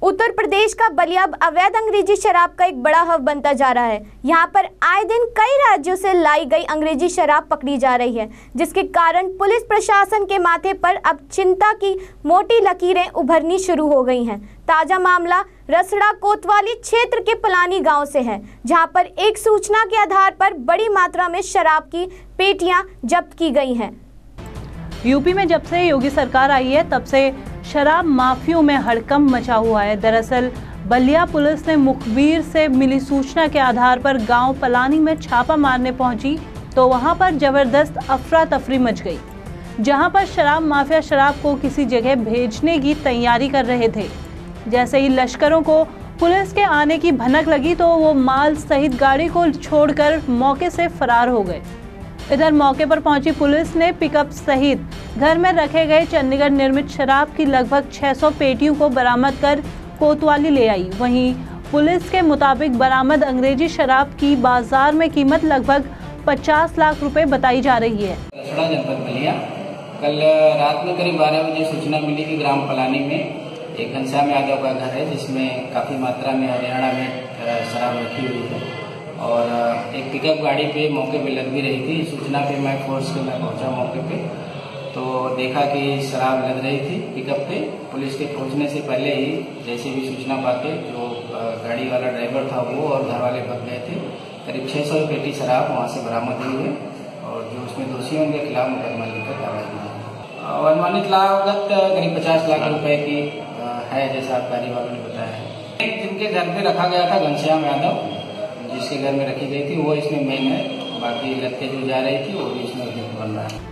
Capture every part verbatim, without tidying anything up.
उत्तर प्रदेश का बलिया अब अवैध अंग्रेजी शराब का एक बड़ा हब बनता जा रहा है। यहाँ पर आए दिन कई राज्यों से लाई गई अंग्रेजी शराब पकड़ी जा रही है, जिसके कारण पुलिस प्रशासन के माथे पर अब चिंता की मोटी लकीरें उभरनी शुरू हो गई हैं। ताजा मामला रसड़ा कोतवाली क्षेत्र के पलानी गांव से है, जहां पर एक सूचना के आधार पर बड़ी मात्रा में शराब की पेटियां जब्त की गई हैं। यूपी में जब से योगी सरकार आई है तब से शराब माफियों में हड़कंप मचा हुआ है। दरअसल बलिया पुलिस ने मुखबिर से मिली सूचना के आधार पर गांव पलानी में छापा मारने पहुंची तो वहां पर जबरदस्त अफरा तफरी मच गई, जहां पर शराब माफिया शराब को किसी जगह भेजने की तैयारी कर रहे थे। जैसे ही लश्करों को पुलिस के आने की भनक लगी तो वो माल सहित गाड़ी को छोड़कर मौके से फरार हो गए। इधर मौके पर पहुंची पुलिस ने पिकअप सहित घर में रखे गए चंडीगढ़ निर्मित शराब की लगभग छह सौ पेटियों को बरामद कर कोतवाली ले आई। वहीं पुलिस के मुताबिक बरामद अंग्रेजी शराब की बाजार में कीमत लगभग पचास लाख रुपए बताई जा रही है। रसड़ा जनपद बलिया कल रात में करीब बारह बजे सूचना मिली कि ग्राम पलानी में एक घनश्याम यादव का घर है, जिसमें काफी मात्रा में हरियाणा में शराब रखी हुई है और एक पिकअप गाड़ी पे मौके पे लग भी रही थी। सूचना पे मैं फोर्स के मैं पहुंचा मौके पे तो देखा कि शराब लग रही थी पिकअप पे। पुलिस के पहुंचने से पहले ही जैसे भी सूचना पाके जो गाड़ी वाला ड्राइवर था वो और घर वाले भाग गए थे। करीब छह सौ पेटी शराब वहाँ से बरामद हुई है और जो उसमें दोषी होंगे के खिलाफ मुकदमा लेकर कार्रवाई की है। अनुमानित लागत करीब पचास लाख रुपए की है, जैसा आबकारी वालों ने बताया। जिनके घर पे रखा गया था घनश्याम यादव, जिसके घर में रखी गई थी, वो इसमें मेन है। बाकी लड़के जो जा रही थी वो भी इसमें बन रहा है।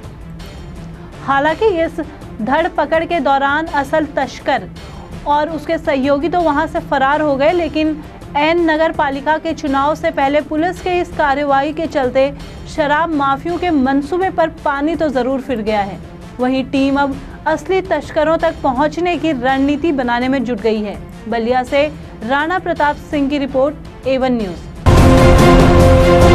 हालांकि इस धड़ पकड़ के दौरान असल तस्कर और उसके सहयोगी तो वहां से फरार हो गए, लेकिन एन नगर पालिका के चुनाव से पहले पुलिस के इस कार्रवाई के चलते शराब माफियों के मंसूबे पर पानी तो जरूर फिर गया है। वहीं टीम अब असली तस्करों तक पहुंचने की रणनीति बनाने में जुट गई है। बलिया से राणा प्रताप सिंह की रिपोर्ट, ए वन न्यूज़।